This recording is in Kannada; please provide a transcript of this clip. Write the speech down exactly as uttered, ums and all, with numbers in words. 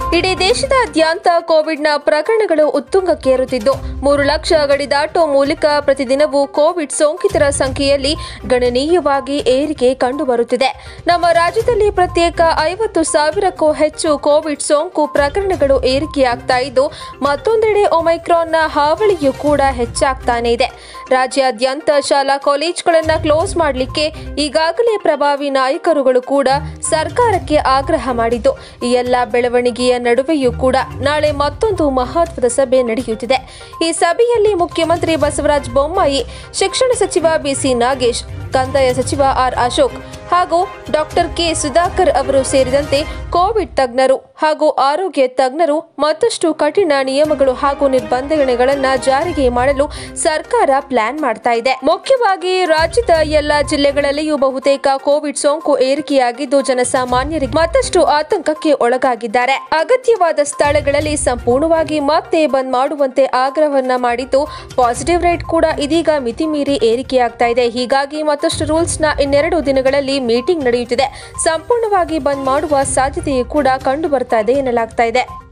ಇಡೀ ದೇಶದಾದ್ಯಂತ ಕೋವಿಡ್ನ ಪ್ರಕರಣಗಳು ಉತ್ತುಂಗಕ್ಕೇರುತ್ತಿದ್ದು ಮೂರು ಲಕ್ಷ ಗಡಿ ದಾಟುವ ಮೂಲಕ ಪ್ರತಿದಿನವೂ ಕೋವಿಡ್ ಸೋಂಕಿತರ ಸಂಖ್ಯೆಯಲ್ಲಿ ಗಣನೀಯವಾಗಿ ಏರಿಕೆ ಕಂಡುಬರುತ್ತಿದೆ. ನಮ್ಮ ರಾಜ್ಯದಲ್ಲಿ ಪ್ರತ್ಯೇಕ ಐವತ್ತು ಸಾವಿರಕ್ಕೂ ಹೆಚ್ಚು ಕೋವಿಡ್ ಸೋಂಕು ಪ್ರಕರಣಗಳು ಏರಿಕೆಯಾಗ್ತಾ ಇದ್ದು, ಮತ್ತೊಂದೆಡೆ ಒಮೈಕ್ರಾನ್ನ ಹಾವಳಿಯೂ ಕೂಡ ಹೆಚ್ಚಾಗ್ತಾನೆ ಇದೆ. ರಾಜ್ಯಾದ್ಯಂತ ಶಾಲಾ ಕಾಲೇಜುಗಳನ್ನು ಕ್ಲೋಸ್ ಮಾಡಲಿಕ್ಕೆ ಈಗಾಗಲೇ ಪ್ರಭಾವಿ ನಾಯಕರುಗಳು ಕೂಡ ಸರ್ಕಾರಕ್ಕೆ ಆಗ್ರಹ ಮಾಡಿದ್ದು, ಈ ಎಲ್ಲ ಬೆಳವಣಿಗೆಯ ನಡುವೆಯೂ ಕೂಡ ನಾಳೆ ಮತ್ತೊಂದು ಮಹತ್ವದ ಸಭೆ ನಡೆಯುತ್ತಿದೆ. ಈ ಸಭೆಯಲ್ಲಿ ಮುಖ್ಯಮಂತ್ರಿ ಬಸವರಾಜ ಬೊಮ್ಮಾಯಿ, ಶಿಕ್ಷಣ ಸಚಿವ ಬಿಸಿ ನಾಗೇಶ್, ಕಂದಾಯ ಸಚಿವ ಆರ್ ಅಶೋಕ್ ಹಾಗೂ ಡಾಕ್ಟರ್ ಕೆ ಸುಧಾಕರ್ ಅವರು ಸೇರಿದಂತೆ ಕೋವಿಡ್ ತಜ್ಞರು ಹಾಗೂ ಆರೋಗ್ಯ ತಜ್ಞರು ಮತ್ತಷ್ಟು ಕಠಿಣ ನಿಯಮಗಳು ಹಾಗೂ ನಿರ್ಬಂಧಗಳನ್ನು ಜಾರಿಗೆ ಮಾಡಲು ಸರ್ಕಾರ ಪ್ಲಾನ್ ಮಾಡ್ತಾ ಇದೆ. ಮುಖ್ಯವಾಗಿ ರಾಜ್ಯದ ಎಲ್ಲ ಜಿಲ್ಲೆಗಳಲ್ಲಿಯೂ ಬಹುತೇಕ ಕೋವಿಡ್ ಸೋಂಕು ಏರಿಕೆಯಾಗಿದ್ದು, ಜನಸಾಮಾನ್ಯರಿಗೆ ಮತ್ತಷ್ಟು ಆತಂಕಕ್ಕೆ ಒಳಗಾಗಿದ್ದಾರೆ. ಅಗತ್ಯವಾದ ಸ್ಥಳಗಳಲ್ಲಿ ಸಂಪೂರ್ಣವಾಗಿ ಮತ್ತೆ ಬಂದ್ ಮಾಡುವಂತೆ ಆಗ್ರಹವನ್ನ ಮಾಡಿದ್ದು, ಪಾಸಿಟಿವ್ ರೇಟ್ ಕೂಡ ಇದೀಗ ಮಿತಿಮೀರಿ ಏರಿಕೆಯಾಗ್ತಾ ಇದೆ. ಹೀಗಾಗಿ ಮತ್ತಷ್ಟು ರೂಲ್ಸ್ ನ ಇನ್ನೆರಡು ದಿನಗಳಲ್ಲಿ ಮೀಟಿಂಗ್ ನಡೆಯುತ್ತಿದೆ. ಸಂಪೂರ್ಣವಾಗಿ ಬಂದ್ ಮಾಡುವ ಸಾಧ್ಯತೆಯೂ ಕೂಡ ಕಂಡು ಬರ್ತಾ ಇದೆ ಎನ್ನಲಾಗ್ತಾ ಇದೆ.